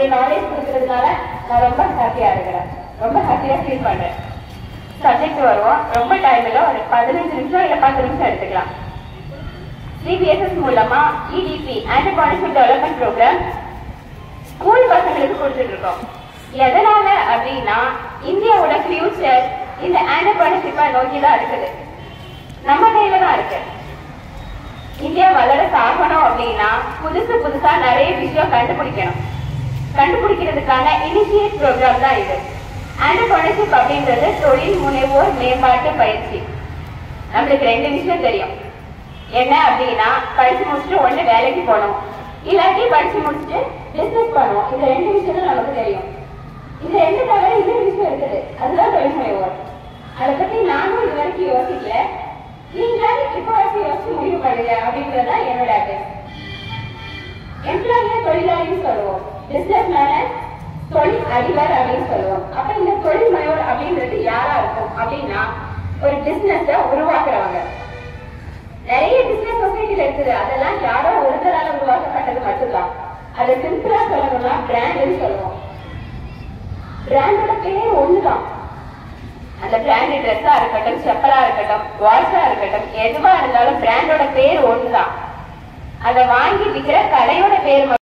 Knowledge கொடுக்கறதுனால நான் ரொம்ப ஹாப்பியா இருக்கிறேன், ரொம்ப ஹாப்பியா ஃபீல் பண்றேன். சப்ஜெக்ட் வருவோம், ரொம்ப டைம் இல்லை, ஒரு 15 நிமிஷம் இல்லை 10 நிமிஷம் எடுத்துக்கலாம். CBSS மூலமா EDP entrepreneurship development program school பசங்களுக்கு கொடுத்துட்டு இருக்கோம். எதனால அப்படின்னா இந்தியாவோட ஃபியூச்சர் இந்த ஆண்டர்பிரினர்ஷிப்பை நோக்கி தான் இருக்குது, நம்ம கையில தான் இருக்கு. இந்தியா வளர சாகணும் அப்படின்னா புதுசா நிறைய விஷயம் கண்டுபிடிக்கணும். கண்டுபிடிக்கிறதுக்கான இனிஷியேட் ப்ரோக்ராம் தான் இது. ஆண்டர்பிரினர்ஷிப் அப்படின்றது தொழில் முனைவோர் மேம்பாட்டு பயிற்சி. நம்மளுக்கு 2 விஷயம் தெரியும். என்ன அப்படின்னா படிச்சு முடிச்சுட்டு ஒண்ணு வேலைக்கு போகணும், இல்லாட்டி படிச்சு முடிச்சுட்டு பிசினஸ் பண்ணுவோம். இந்த 2 விஷயம் தான் நமக்கு தெரியும். இந்த 2 தவிர இன்னொரு விஷயம் இருக்குது, அதுதான் தொழில் முனைவோர். அதை பத்தி நானும் இது வரைக்கும் யோசிக்கல, நீங்க இப்ப வரைக்கும் யோசிச்சு முடிவு பண்ணுங்க அப்படின்றதுதான் என்னோட அட்வைஸ். எம்ப்ளாயியை தொழிலாளின்னு சொல்லுவோம், பிசினஸ் மேன் தொழில் அதிபர் அப்படின்னு சொல்லுவோம். அப்ப இந்த தொழில் முனைவோர் அப்படின்றது யாரா இருக்கும் அப்படின்னா ஒரு பிசினஸ உருவாக்குறவங்க. நிறைய பிசினஸ் சொசைட்டில இருக்குது, அதெல்லாம் யாரோ ஒருத்தரால உருவாக்கப்பட்டது மட்டும்தான். அதை சிம்பிளா சொல்லணும்னா பிராண்ட்னு சொல்லுவோம். பிராண்டோட பேர் ஒண்ணுதான். அந்த பிராண்ட் ட்ரெஸ்ஸா இருக்கட்டும், செப்பலா இருக்கட்டும், வாட்சா இருக்கட்டும், எதுவா இருந்தாலும் பிராண்டோட பேர் ஒண்ணுதான். அதை வாங்கி விற்கிற கடையோட பேர்